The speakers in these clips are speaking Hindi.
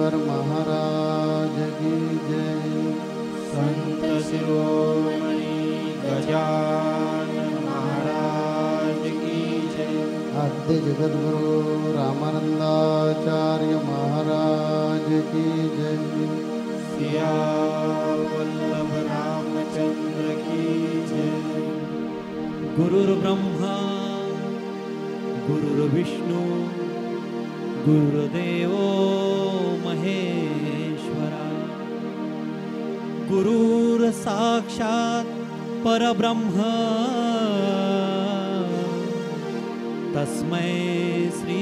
ज्ञानेश्वर महाराज की जय। संत शिरोमणि गजानन महाराज की जय। आद्य जगद्गुरु रामानंदाचार्य महाराज की जय। सियावल्लभ रामचंद्र की जय। गुरुर्ब्रह्मा गुरुर्विष्णु गुरुर्देवो महेश्वरा। गुरुर्साक्षात् परब्रह्म तस्मै श्री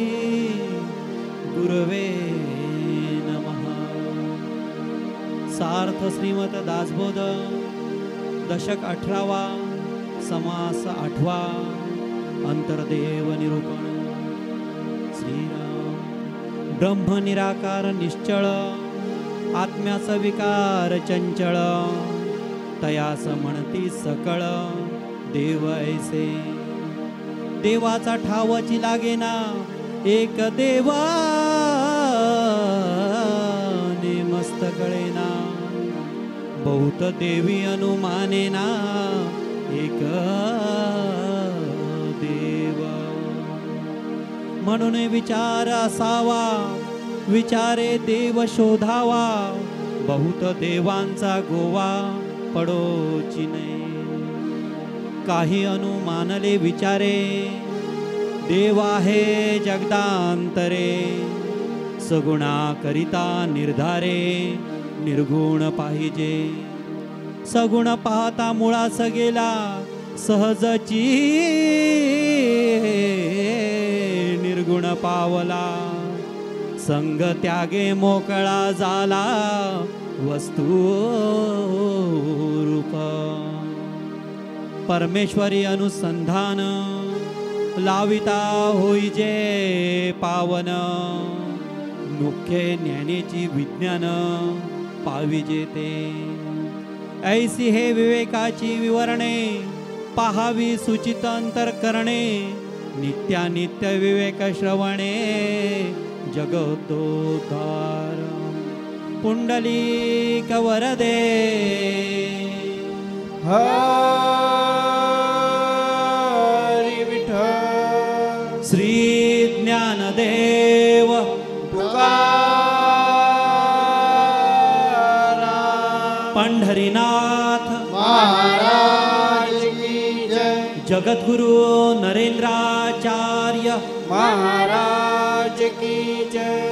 गुरवे नमः। सार्थ श्रीमत दासबोध दशक 18वा समास 8वा अंतर्देव निरूपण। श्रीराम ब्रह्म निराकार निश्चळ आत्म्याचा विकार चंचळ तयास म्हणती सकळ देव ऐसे। देवाचा ठावाची लागेना एक देवाने मस्त कळेना बहुत देवी अनुमानेना एक देव। म्हणून विचार असावा विचारे देव शोधावा बहुत देवांचा गोवा पडोची नाही। काही अनुमानले विचारे देव आहे जगदांतरे सगुणा करिता निर्धारे निर्गुण पाहिजे। सगुण पाहता मुळास गेला सहजची निर्गुण पावला संग त्यागे मोकळा झाला वस्तू रूप। परमेश्वरी अनुसंधान लाविता होईजे पावन मुख्य ज्ञानेची विज्ञान पाविजे ते। ऐसी हे विवेकाची विवरणे पाहावी सूचित अंतरकरणे नित्यानित्य विवेक श्रवणे जगदोद्धार। पुंडलीक वरदे हरी विठ्ठल। श्री ज्ञानदेव तुकाराम पंढरीनाथ महाराज की जय। जगद्गुरु नरेंद्राचार्य महाराज की जय।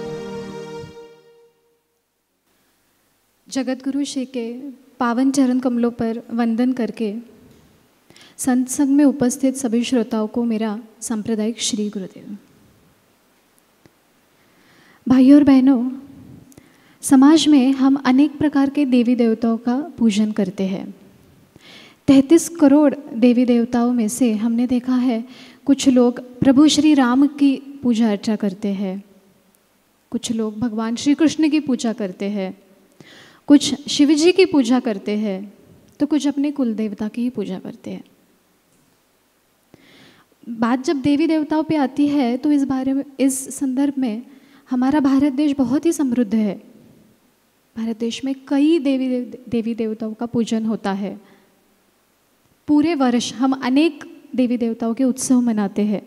जगतगुरु श्री के पावन चरण कमलों पर वंदन करके संत संग में उपस्थित सभी श्रोताओं को मेरा सांप्रदायिक श्री गुरुदेव। भाइयों और बहनों, समाज में हम अनेक प्रकार के देवी देवताओं का पूजन करते हैं। 33 करोड़ देवी देवताओं में से हमने देखा है कुछ लोग प्रभु श्री राम की पूजा अर्चा करते हैं, कुछ लोग भगवान श्री कृष्ण की पूजा करते हैं, कुछ शिव जी की पूजा करते हैं, तो कुछ अपने कुल देवता की ही पूजा करते हैं। बात जब देवी देवताओं पे आती है तो इस बारे में, इस संदर्भ में हमारा भारत देश बहुत ही समृद्ध है। भारत देश में कई देवी देवताओं का पूजन होता है। पूरे वर्ष हम अनेक देवी देवताओं के उत्सव मनाते हैं।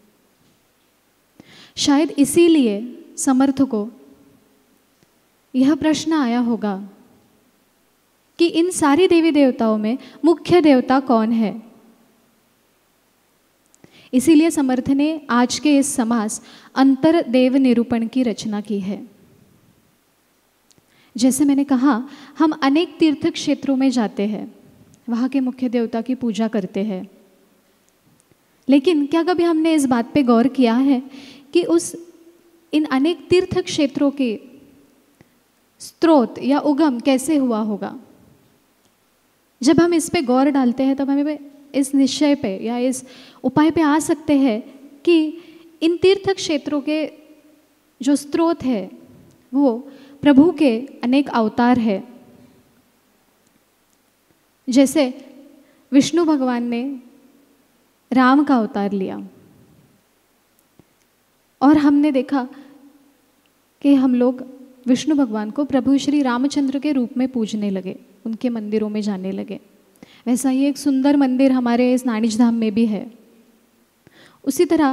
शायद इसीलिए समर्थ को यह प्रश्न आया होगा कि इन सारी देवी देवताओं में मुख्य देवता कौन है। इसीलिए समर्थ ने आज के इस समास अंतरदेव निरूपण की रचना की है। जैसे मैंने कहा, हम अनेक तीर्थ क्षेत्रों में जाते हैं, वहाँ के मुख्य देवता की पूजा करते हैं, लेकिन क्या कभी हमने इस बात पे गौर किया है कि इन अनेक तीर्थ क्षेत्रों के स्रोत या उगम कैसे हुआ होगा। जब हम इस पे गौर डालते हैं तब हमें इस निश्चय पे या इस उपाय पे आ सकते हैं कि इन तीर्थ क्षेत्रों के जो स्रोत है वो प्रभु के अनेक अवतार है। जैसे विष्णु भगवान ने राम का अवतार लिया, और हमने देखा कि हम लोग विष्णु भगवान को प्रभु श्री रामचंद्र के रूप में पूजने लगे, उनके मंदिरों में जाने लगे। वैसा ही एक सुंदर मंदिर हमारे इस नानिज धाम में भी है। उसी तरह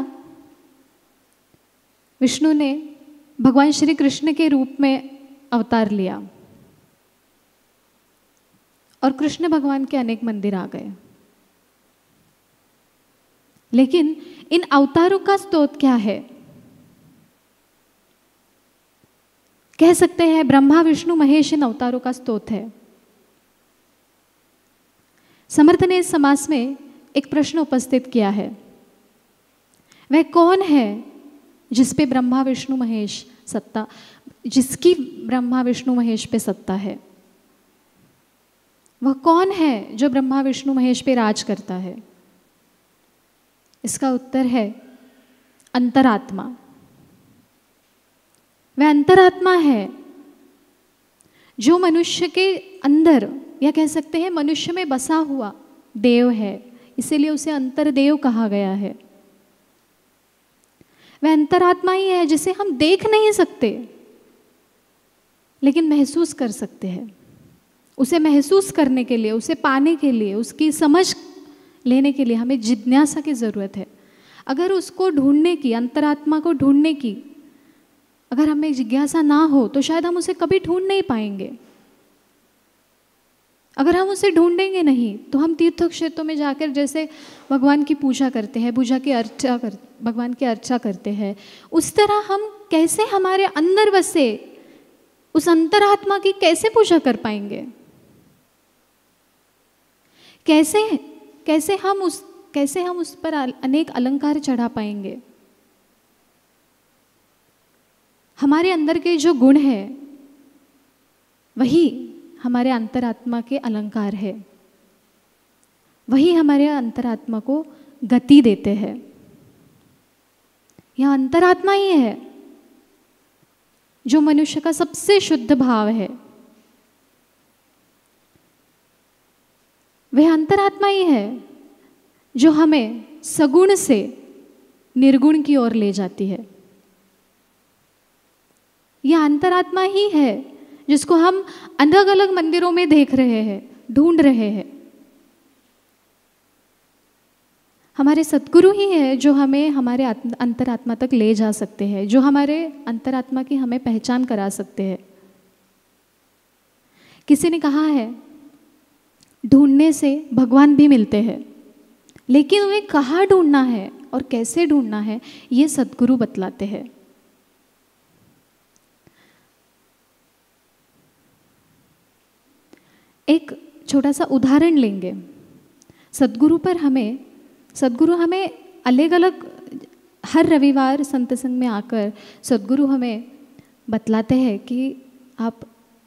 विष्णु ने भगवान श्री कृष्ण के रूप में अवतार लिया और कृष्ण भगवान के अनेक मंदिर आ गए। लेकिन इन अवतारों का स्रोत क्या है? कह सकते हैं ब्रह्मा विष्णु महेश इन अवतारों का स्रोत है। समर्थ ने इस समास में एक प्रश्न उपस्थित किया है, वह कौन है जिस पे ब्रह्मा विष्णु महेश सत्ता, जिसकी ब्रह्मा विष्णु महेश पे सत्ता है? वह कौन है जो ब्रह्मा विष्णु महेश पे राज करता है? इसका उत्तर है अंतरात्मा। वह अंतरात्मा है जो मनुष्य के अंदर, या कह सकते हैं मनुष्य में बसा हुआ देव है, इसीलिए उसे अंतरदेव कहा गया है। वह अंतरात्मा ही है जिसे हम देख नहीं सकते लेकिन महसूस कर सकते हैं। उसे महसूस करने के लिए, उसे पाने के लिए, उसकी समझ लेने के लिए हमें जिज्ञासा की ज़रूरत है। अगर उसको ढूंढने की, अंतरात्मा को ढूंढने की अगर हमें जिज्ञासा ना हो तो शायद हम उसे कभी ढूंढ नहीं पाएंगे। अगर हम उसे ढूंढेंगे नहीं तो हम तीर्थ क्षेत्रों में जाकर जैसे भगवान की पूजा करते हैं, भगवान की अर्चा करते हैं, उस तरह हम कैसे हमारे अंदर बसे उस अंतरात्मा की कैसे पूजा कर पाएंगे? कैसे हम उस पर अनेक अलंकार चढ़ा पाएंगे? हमारे अंदर के जो गुण है वही हमारे अंतरात्मा के अलंकार है, वही हमारे अंतरात्मा को गति देते हैं। यह अंतरात्मा ही है जो मनुष्य का सबसे शुद्ध भाव है। वह अंतरात्मा ही है जो हमें सगुण से निर्गुण की ओर ले जाती है। यह अंतरात्मा ही है जिसको हम अलग अलग मंदिरों में देख रहे हैं, ढूंढ रहे हैं। हमारे सद्गुरु ही है जो हमें हमारे अंतरात्मा तक ले जा सकते हैं, जो हमारे अंतरात्मा की हमें पहचान करा सकते हैं। किसी ने कहा है ढूंढने से भगवान भी मिलते हैं, लेकिन उन्हें कहाँ ढूंढना है और कैसे ढूंढना है ये सद्गुरु बतलाते हैं। एक छोटा सा उदाहरण लेंगे। सद्गुरु हमें अलग अलग हर रविवार संत संग में आकर सद्गुरु हमें बतलाते हैं कि आप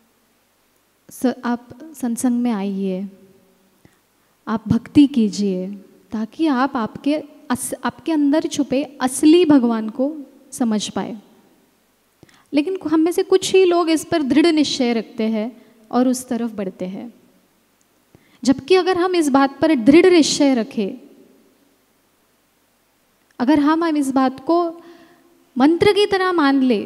सत्संग में आइए, आप भक्ति कीजिए, ताकि आप आपके अंदर छुपे असली भगवान को समझ पाए। लेकिन हम में से कुछ ही लोग इस पर दृढ़ निश्चय रखते हैं और उस तरफ बढ़ते हैं। जबकि अगर हम इस बात पर दृढ़ निश्चय रखें, अगर हम इस बात को मंत्र की तरह मान ले,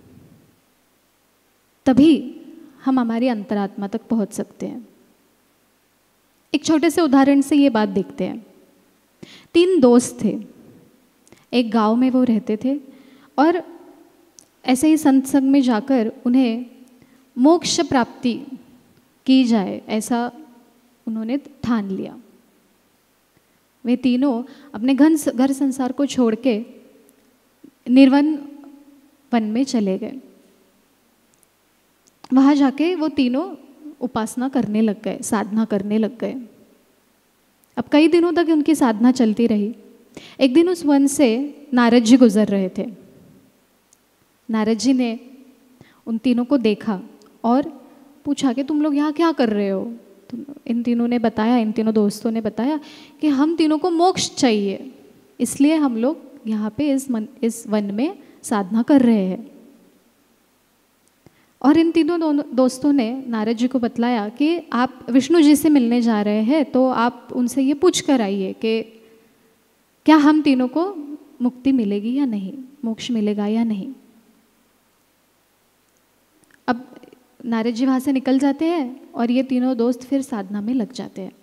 तभी हम हमारी अंतरात्मा तक पहुंच सकते हैं। एक छोटे से उदाहरण से ये बात देखते हैं। 3 दोस्त थे, एक गांव में वो रहते थे और ऐसे ही सत्संग में जाकर उन्हें मोक्ष प्राप्ति की जाए ऐसा उन्होंने ठान लिया। वे तीनों अपने घर संसार को छोड़ के निर्वन वन में चले गए। वहाँ जाके वो तीनों उपासना करने लग गए, साधना करने लग गए। अब कई दिनों तक उनकी साधना चलती रही। एक दिन उस वन से नारद जी गुजर रहे थे। नारद जी ने उन तीनों को देखा और पूछा कि तुम लोग यहाँ क्या कर रहे हो? इन तीनों दोस्तों ने बताया कि हम तीनों को मोक्ष चाहिए, इसलिए हम लोग यहाँ पे इस वन में साधना कर रहे हैं। और इन तीनों दोस्तों ने नारद जी को बतलाया कि आप विष्णु जी से मिलने जा रहे हैं, तो आप उनसे ये पूछ कर आइए कि क्या हम तीनों को मुक्ति मिलेगी या नहीं, मोक्ष मिलेगा या नहीं। अब नारद जी वहाँ से निकल जाते हैं और ये तीनों दोस्त फिर साधना में लग जाते हैं।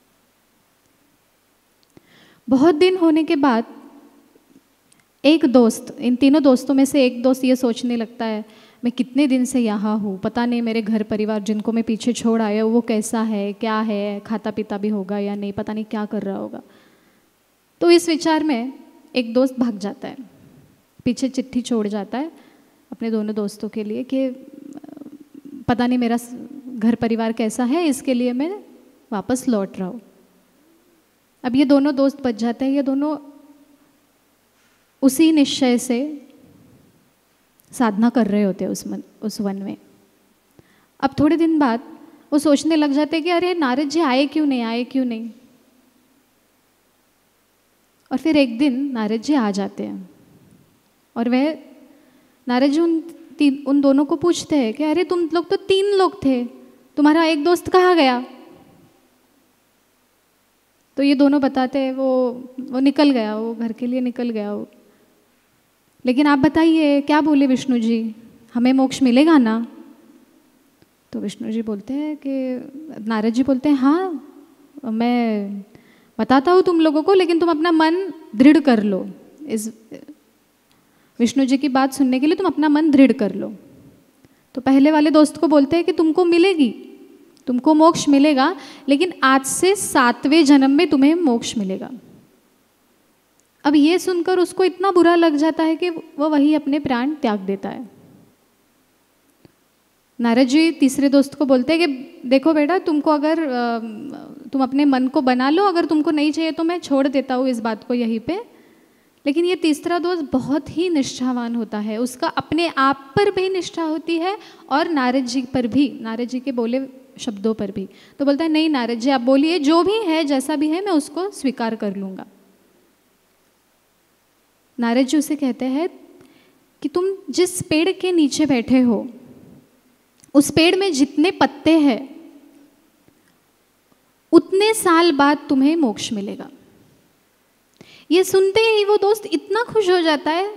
बहुत दिन होने के बाद एक दोस्त, इन तीनों दोस्तों में से एक दोस्त ये सोचने लगता है, मैं कितने दिन से यहाँ हूँ, पता नहीं मेरे घर परिवार जिनको मैं पीछे छोड़ आया हूँ वो कैसा है, क्या है, खाता पीता भी होगा या नहीं, पता नहीं क्या कर रहा होगा। तो इस विचार में एक दोस्त भाग जाता है, पीछे चिट्ठी छोड़ जाता है अपने दोनों दोस्तों के लिए कि पता नहीं मेरा घर परिवार कैसा है, इसके लिए मैं वापस लौट रहा हूँ। अब ये दोनों दोस्त बच जाते हैं, ये दोनों उसी निश्चय से साधना कर रहे होते हैं उस वन में। अब थोड़े दिन बाद वो सोचने लग जाते हैं कि अरे नारद जी आए क्यों नहीं। और फिर एक दिन नारद जी आ जाते हैं और वह नारद जी उन दोनों को पूछते हैं कि अरे तुम लोग तो 3 लोग थे, तुम्हारा एक दोस्त कहाँ गया? तो ये दोनों बताते हैं वो निकल गया, वो घर के लिए निकल गया वो। लेकिन आप बताइए क्या बोले विष्णु जी, हमें मोक्ष मिलेगा ना? तो विष्णु जी बोलते हैं कि नारद जी बोलते हैं हाँ मैं बताता हूँ तुम लोगों को, लेकिन तुम अपना मन दृढ़ कर लो। इस विष्णु जी की बात सुनने के लिए तुम अपना मन दृढ़ कर लो। तो पहले वाले दोस्त को बोलते हैं कि तुमको मिलेगी, तुमको मोक्ष मिलेगा, लेकिन आज से 7वें जन्म में तुम्हें मोक्ष मिलेगा। अब ये सुनकर उसको इतना बुरा लग जाता है कि वो वही अपने प्राण त्याग देता है। नारद जी तीसरे दोस्त को बोलते हैं कि देखो बेटा, तुमको अगर तुम अपने मन को बना लो, अगर तुमको नहीं चाहिए तो मैं छोड़ देता हूँ इस बात को यहीं पे। लेकिन ये तीसरा दोस्त बहुत ही निष्ठावान होता है, उसका अपने आप पर भी निष्ठा होती है और नारद जी पर भी, नारद जी के बोले शब्दों पर भी। तो बोलता है नहीं नारद जी आप बोलिए, जो भी है जैसा भी है मैं उसको स्वीकार कर लूँगा। नारद जी उसे कहते हैं कि तुम जिस पेड़ के नीचे बैठे हो उस पेड़ में जितने पत्ते हैं उतने साल बाद तुम्हें मोक्ष मिलेगा। ये सुनते ही वो दोस्त इतना खुश हो जाता है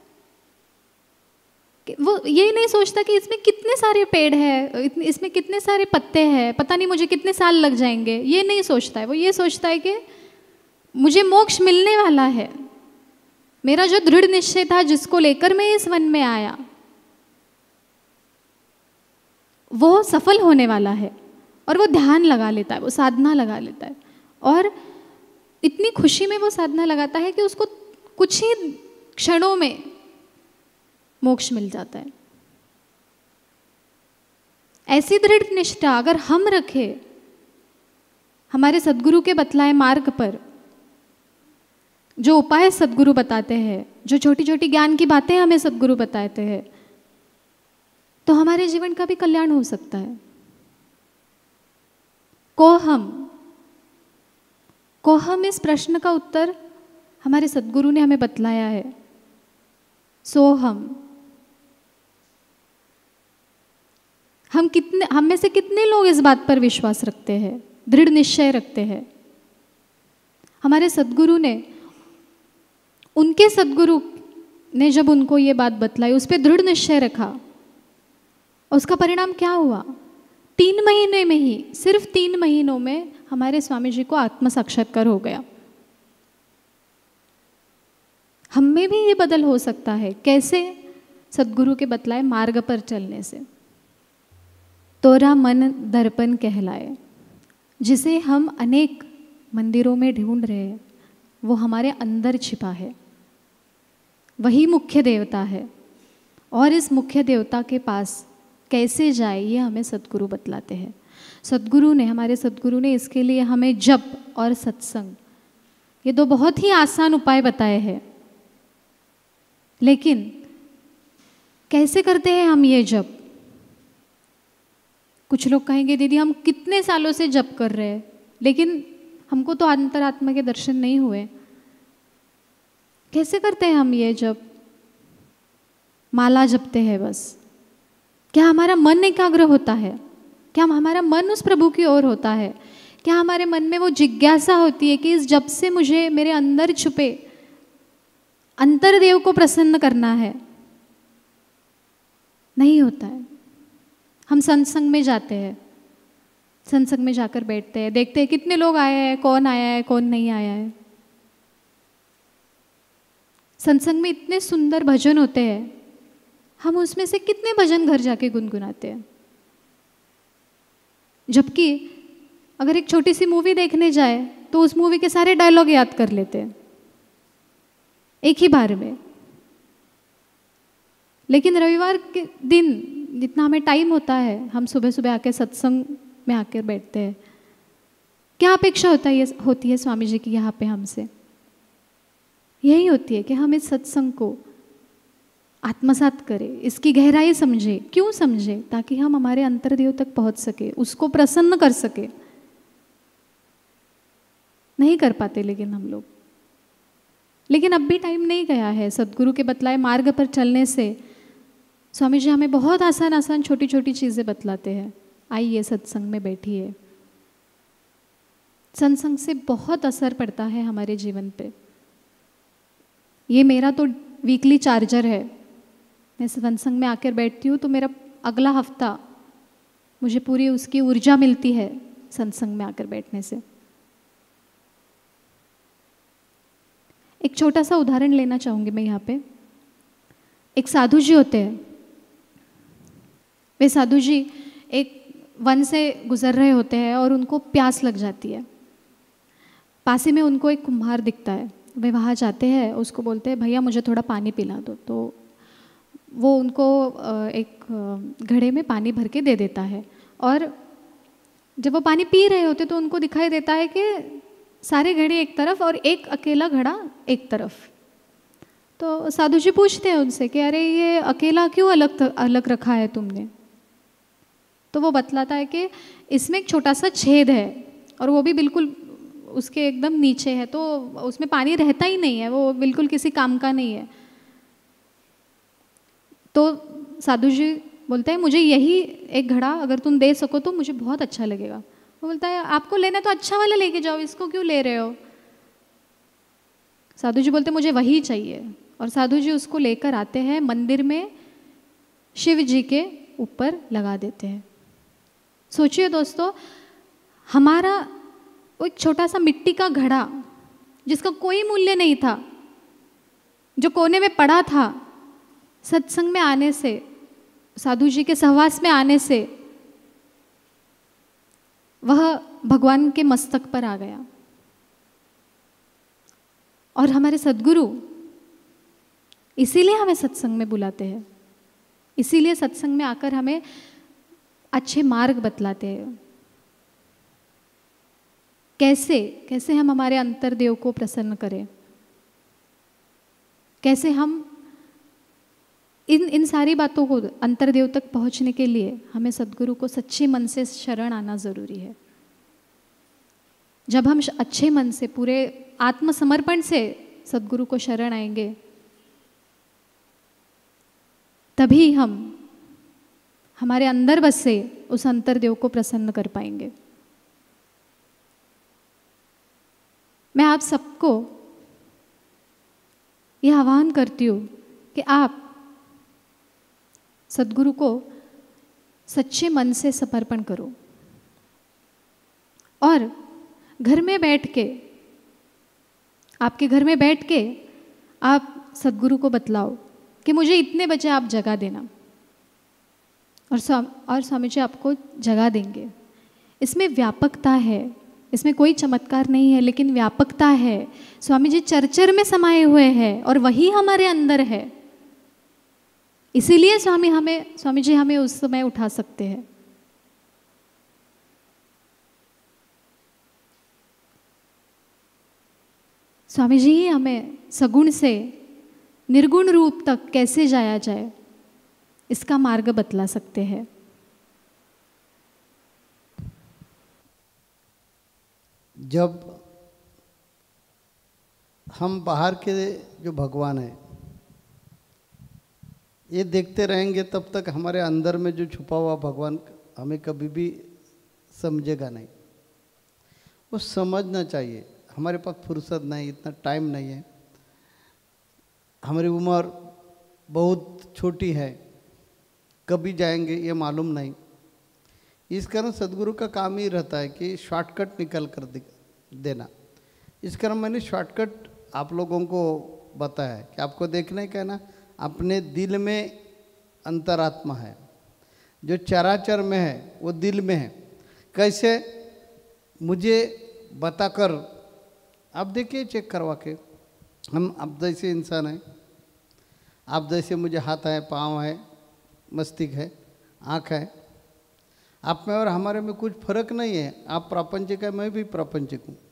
कि वो ये नहीं सोचता कि इसमें कितने सारे पेड़ हैं, इसमें कितने सारे पत्ते हैं, पता नहीं मुझे कितने साल लग जाएंगे, ये नहीं सोचता है। वो ये सोचता है कि मुझे मोक्ष मिलने वाला है, मेरा जो दृढ़ निश्चय था जिसको लेकर मैं इस वन में आया वो सफल होने वाला है। और वो ध्यान लगा लेता है, वो साधना लगा लेता है और इतनी खुशी में वो साधना लगाता है कि उसको कुछ ही क्षणों में मोक्ष मिल जाता है। ऐसी दृढ़ निष्ठा अगर हम रखें हमारे सद्गुरु के बतलाए मार्ग पर, जो उपाय सद्गुरु बताते हैं, जो छोटी छोटी ज्ञान की बातें हमें सद्गुरु बताते हैं, तो हमारे जीवन का भी कल्याण हो सकता है। कोहम इस प्रश्न का उत्तर हमारे सद्गुरु ने हमें बतलाया है। सोहम, हम में से कितने लोग इस बात पर विश्वास रखते हैं, दृढ़ निश्चय रखते हैं? हमारे सद्गुरु ने, उनके सद्गुरु ने जब उनको ये बात बतलाई, उस पर दृढ़ निश्चय रखा, उसका परिणाम क्या हुआ? 3 महीने में ही, सिर्फ 3 महीनों में हमारे स्वामी जी को आत्म साक्षात्कार हो गया। हम में भी ये बदल हो सकता है। कैसे? सद्गुरु के बतलाए मार्ग पर चलने से। तोरा मन दर्पण कहलाए, जिसे हम अनेक मंदिरों में ढूंढ रहे हैं, वो हमारे अंदर छिपा है, वही मुख्य देवता है। और इस मुख्य देवता के पास कैसे जाए ये हमें सद्गुरु बतलाते हैं। हमारे सद्गुरु ने इसके लिए हमें जप और सत्संग, ये 2 बहुत ही आसान उपाय बताए हैं। लेकिन कैसे करते हैं हम ये जप? कुछ लोग कहेंगे दीदी हम कितने सालों से जप कर रहे हैं, लेकिन हमको तो अंतरात्मा के दर्शन नहीं हुए। कैसे करते हैं हम ये जप? माला जपते हैं बस। क्या हमारा मन एकाग्र होता है? क्या हमारा मन उस प्रभु की ओर होता है? क्या हमारे मन में वो जिज्ञासा होती है कि इस जप से मुझे मेरे अंदर छुपे अंतर्देव को प्रसन्न करना है? नहीं होता है। हम सत्संग में जाते हैं, सत्संग में जाकर बैठते हैं, देखते हैं कितने लोग आए हैं, कौन आया है कौन नहीं आया है। सत्संग में इतने सुंदर भजन होते हैं, हम उसमें से कितने भजन घर जाके गुनगुनाते हैं। जबकि अगर एक छोटी सी मूवी देखने जाए तो उस मूवी के सारे डायलॉग याद कर लेते हैं एक ही बार में। लेकिन रविवार के दिन जितना हमें टाइम होता है, हम सुबह सुबह आके सत्संग में आकर बैठते हैं। क्या अपेक्षा होती है स्वामी जी की यहाँ पे हमसे? यही होती है कि हम इस सत्संग को आत्मसात करें, इसकी गहराई समझे। क्यों समझे? ताकि हम हमारे अंतर्देव तक पहुंच सके, उसको प्रसन्न कर सके। नहीं कर पाते लेकिन अब भी टाइम नहीं गया है। सद्गुरु के बतलाए मार्ग पर चलने से स्वामी जी हमें बहुत आसान आसान छोटी छोटी चीज़ें बतलाते हैं। आइए सत्संग में बैठिए। सत्संग से बहुत असर पड़ता है हमारे जीवन पे। ये मेरा तो वीकली चार्जर है। मैं सत्संग में आकर बैठती हूँ तो मेरा अगला हफ्ता मुझे पूरी उसकी ऊर्जा मिलती है सत्संग में आकर बैठने से। एक छोटा सा उदाहरण लेना चाहूँगी मैं यहाँ पे। एक साधु जी होते हैं। वे साधु जी एक वन से गुजर रहे होते हैं और उनको प्यास लग जाती है। पास ही में उनको एक कुम्हार दिखता है। वे वहाँ जाते हैं, उसको बोलते हैं भैया मुझे थोड़ा पानी पिला दो। तो वो उनको एक घड़े में पानी भर के दे देता है। और जब वो पानी पी रहे होते तो उनको दिखाई देता है कि सारे घड़े एक तरफ और एक अकेला घड़ा एक तरफ। तो साधु जी पूछते हैं उनसे कि अरे ये अकेला क्यों अलग रखा है तुमने? तो वो बतलाता है कि इसमें एक छोटा सा छेद है और वो भी बिल्कुल उसके एकदम नीचे है, तो उसमें पानी रहता ही नहीं है, वो बिल्कुल किसी काम का नहीं है। तो साधु जी बोलते हैं मुझे यही एक घड़ा अगर तुम दे सको तो मुझे बहुत अच्छा लगेगा। वो बोलता है आपको लेना तो अच्छा वाला लेके जाओ, इसको क्यों ले रहे हो? साधु जी बोलते मुझे वही चाहिए। और साधु जी उसको लेकर आते हैं, मंदिर में शिव जी के ऊपर लगा देते हैं। सोचिए दोस्तों, हमारा वो एक छोटा सा मिट्टी का घड़ा जिसका कोई मूल्य नहीं था, जो कोने में पड़ा था, सत्संग में आने से, साधु जी के सहवास में आने से वह भगवान के मस्तक पर आ गया। और हमारे सद्गुरु इसीलिए हमें सत्संग में बुलाते हैं, इसीलिए सत्संग में आकर हमें अच्छे मार्ग बतलाते हैं। कैसे कैसे हम हमारे अंतर्देव को प्रसन्न करें, कैसे हम इन सारी बातों को अंतर्देव तक पहुंचने के लिए हमें सद्गुरु को सच्चे मन से शरण आना ज़रूरी है। जब हम अच्छे मन से, पूरे आत्मसमर्पण से सद्गुरु को शरण आएंगे, तभी हम हमारे अंदर बसे उस अंतर्देव को प्रसन्न कर पाएंगे। मैं आप सबको यह आह्वान करती हूँ कि आप सद्गुरु को सच्चे मन से समर्पण करो और घर में बैठ के, आपके घर में बैठ के आप सद्गुरु को बतलाओ कि मुझे इतने बजे आप जगा देना, और स्वामी जी आपको जगा देंगे। इसमें व्यापकता है, इसमें कोई चमत्कार नहीं है, लेकिन व्यापकता है। स्वामी जी चरचर में समाये हुए हैं और वही हमारे अंदर है। इसीलिए स्वामी जी हमें उस समय उठा सकते हैं। स्वामी जी ही हमें सगुण से निर्गुण रूप तक कैसे जाया जाए इसका मार्ग बतला सकते हैं। जब हम बाहर के जो भगवान है ये देखते रहेंगे, तब तक हमारे अंदर में जो छुपा हुआ भगवान हमें कभी भी समझेगा नहीं। वो समझना चाहिए। हमारे पास फुर्सत नहीं, इतना टाइम नहीं है, हमारी उम्र बहुत छोटी है, कभी जाएंगे ये मालूम नहीं। इस कारण सदगुरु का काम ही रहता है कि शॉर्टकट निकल कर देना। इस कारण मैंने शॉर्टकट आप लोगों को बताया है कि आपको देखना है क्या ना, अपने दिल में अंतरात्मा है, जो चराचर में है वो दिल में है। कैसे मुझे बताकर आप देखिए, चेक करवा के, हम आप जैसे इंसान हैं, आप जैसे मुझे हाथ है, पाँव है, मस्तिष्क है, आँख है, आप में और हमारे में कुछ फर्क नहीं है। आप प्रापंचिक है, मैं भी प्रापंचिक हूँ,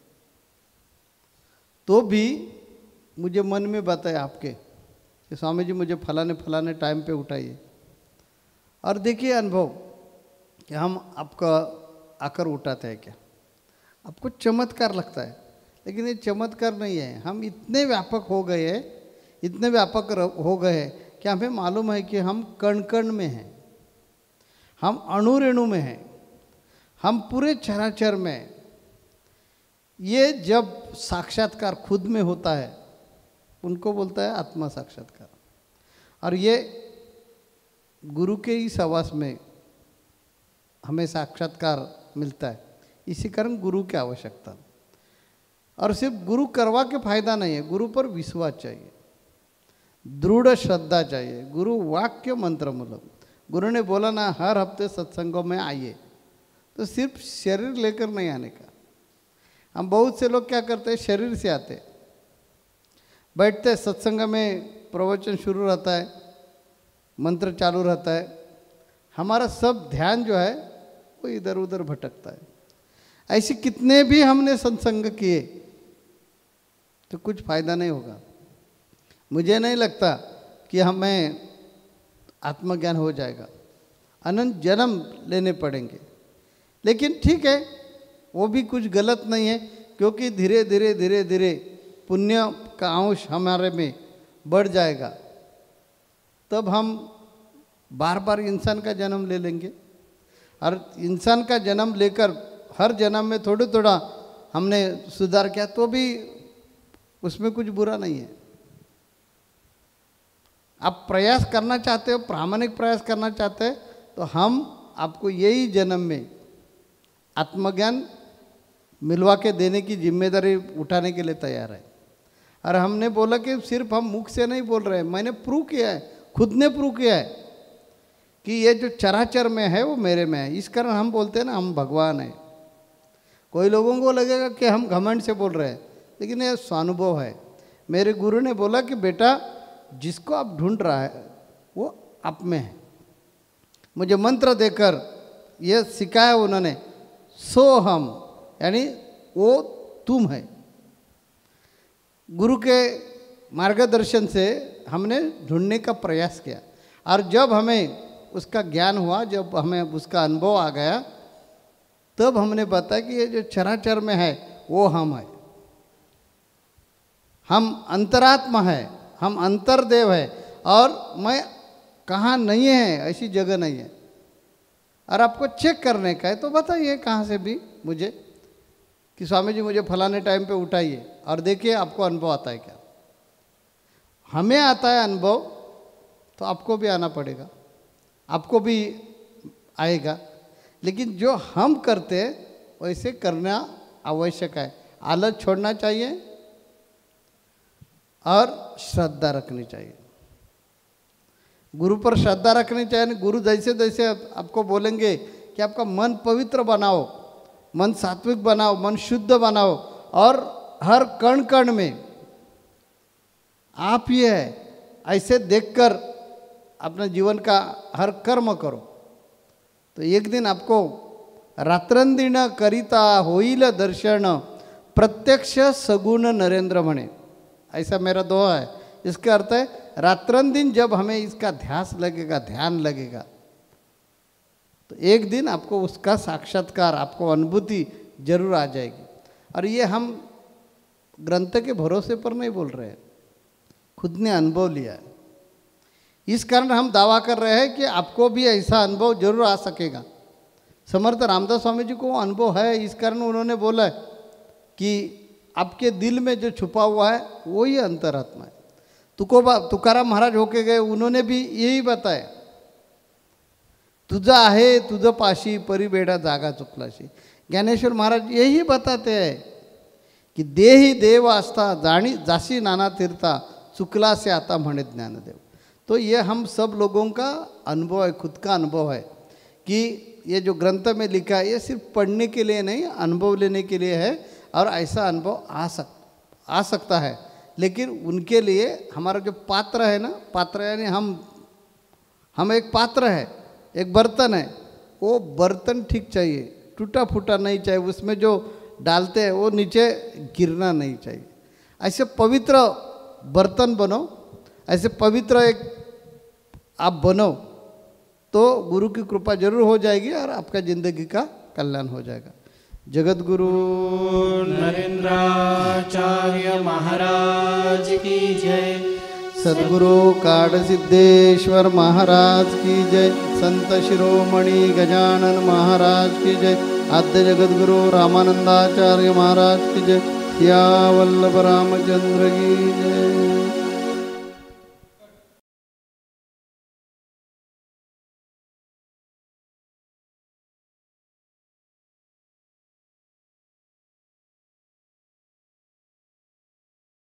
तो भी मुझे मन में बताया आपके कि स्वामी जी मुझे फलाने फलाने टाइम पे उठाइए, और देखिए अनुभव कि हम आपका आकर उठाते हैं क्या। आपको चमत्कार लगता है, लेकिन ये चमत्कार नहीं है। हम इतने व्यापक हो गए हैं, इतने व्यापक हो गए हैं कि हमें मालूम है कि हम कण कण में हैं, हम अणु रेणु में हैं, हम पूरे चराचर में। ये जब साक्षात्कार खुद में होता है उनको बोलता है आत्मा साक्षात्कार। और ये गुरु के ही सहवास में हमें साक्षात्कार मिलता है। इसी कारण गुरु की आवश्यकता। और सिर्फ गुरु करवा के फायदा नहीं है, गुरु पर विश्वास चाहिए, दृढ़ श्रद्धा चाहिए। गुरु वाक्य मंत्र मूलक, गुरु ने बोला ना हर हफ्ते सत्संगों में आइए, तो सिर्फ शरीर लेकर नहीं आने का। हम बहुत से लोग क्या करते हैं, शरीर से आते, बैठते सत्संग में, प्रवचन शुरू रहता है, मंत्र चालू रहता है, हमारा सब ध्यान जो है वो इधर उधर भटकता है। ऐसे कितने भी हमने सत्संग किए तो कुछ फायदा नहीं होगा। मुझे नहीं लगता कि हमें आत्मज्ञान हो जाएगा, अनंत जन्म लेने पड़ेंगे। लेकिन ठीक है, वो भी कुछ गलत नहीं है, क्योंकि धीरे धीरे धीरे धीरे पुण्य का अंश हमारे में बढ़ जाएगा, तब हम बार बार इंसान का जन्म ले लेंगे। और इंसान का जन्म लेकर हर जन्म में थोड़ा थोड़ा हमने सुधार किया तो भी उसमें कुछ बुरा नहीं है। आप प्रयास करना चाहते हो, प्रामाणिक प्रयास करना चाहते हैं, तो हम आपको यही जन्म में आत्मज्ञान मिलवा के देने की जिम्मेदारी उठाने के लिए तैयार है। और हमने बोला कि सिर्फ हम मुख से नहीं बोल रहे हैं, मैंने प्रूव किया है, खुद ने प्रूव किया है कि ये जो चराचर में है वो मेरे में है। इस कारण हम बोलते हैं ना हम भगवान हैं। कोई लोगों को लगेगा कि हम घमंड से बोल रहे हैं, लेकिन ये स्वानुभव है। मेरे गुरु ने बोला कि बेटा जिसको आप ढूंढ रहा है वो आप में है। मुझे मंत्र देकर ये सिखाया उन्होंने, सो हम, यानी वो तुम है। गुरु के मार्गदर्शन से हमने ढूंढने का प्रयास किया, और जब हमें उसका ज्ञान हुआ, जब हमें उसका अनुभव आ गया, तब हमने बताया कि ये जो चराचर में है वो हम है, हम अंतरात्मा है, हम अंतर्देव है, और मैं कहाँ नहीं है ऐसी जगह नहीं है। और आपको चेक करने का है तो बताइए कहाँ से भी मुझे कि स्वामी जी मुझे फलाने टाइम पे उठाइए, और देखिए आपको अनुभव आता है क्या। हमें आता है अनुभव तो आपको भी आना पड़ेगा, आपको भी आएगा। लेकिन जो हम करते हैं वैसे करना आवश्यक है। आलस छोड़ना चाहिए और श्रद्धा रखनी चाहिए, गुरु पर श्रद्धा रखनी चाहिए। गुरु जैसे जैसे आपको बोलेंगे कि आपका मन पवित्र बनाओ, मन सात्विक बनाओ, मन शुद्ध बनाओ, और हर कण कण में आप ही है ऐसे देखकर अपने जीवन का हर कर्म करो, तो एक दिन आपको रात्रंदिन करिता होईल दर्शन प्रत्यक्ष सगुण नरेंद्र म्हणे, ऐसा मेरा दोहा है। इसका अर्थ है रात्रंदिन जब हमें इसका ध्यास लगेगा, ध्यान लगेगा, तो एक दिन आपको उसका साक्षात्कार, आपको अनुभूति जरूर आ जाएगी। और ये हम ग्रंथ के भरोसे पर नहीं बोल रहे हैं, खुद ने अनुभव लिया है। इस कारण हम दावा कर रहे हैं कि आपको भी ऐसा अनुभव जरूर आ सकेगा। समर्थ रामदास स्वामी जी को अनुभव है, इस कारण उन्होंने बोला है कि आपके दिल में जो छुपा हुआ है वही अंतरात्मा है। तुकाराम महाराज होके गए, उन्होंने भी यही बताया तुझं आहे तुझं पाशी परिबेडा जागा चुकलाशी. ज्ञानेश्वर महाराज यही बताते हैं कि देही देव आस्था जाणी जासी नाना तीर्था चुकला से आता म्हणे ज्ञानदेव. तो ये हम सब लोगों का अनुभव है, खुद का अनुभव है कि ये जो ग्रंथ में लिखा है ये सिर्फ पढ़ने के लिए नहीं, अनुभव लेने के लिए है. और ऐसा अनुभव आ सकता है, लेकिन उनके लिए हमारा जो पात्र है ना, पात्र यानी हम एक पात्र है, एक बर्तन है, वो बर्तन ठीक चाहिए, टूटा फूटा नहीं चाहिए, उसमें जो डालते हैं वो नीचे गिरना नहीं चाहिए. ऐसे पवित्र बर्तन बनो, ऐसे पवित्र एक आप बनो तो गुरु की कृपा जरूर हो जाएगी और आपका ज़िंदगी का कल्याण हो जाएगा. जगत गुरु नरेंद्राचार्य महाराज की जय. सद्गुरु काड सिद्धेश्वर महाराज की जय. संत शिरोमणि गजानन महाराज की जय. आद्य जगत गुरु रामानंदाचार्य महाराज की जय. सिया वल्लभ रामचंद्र की जय.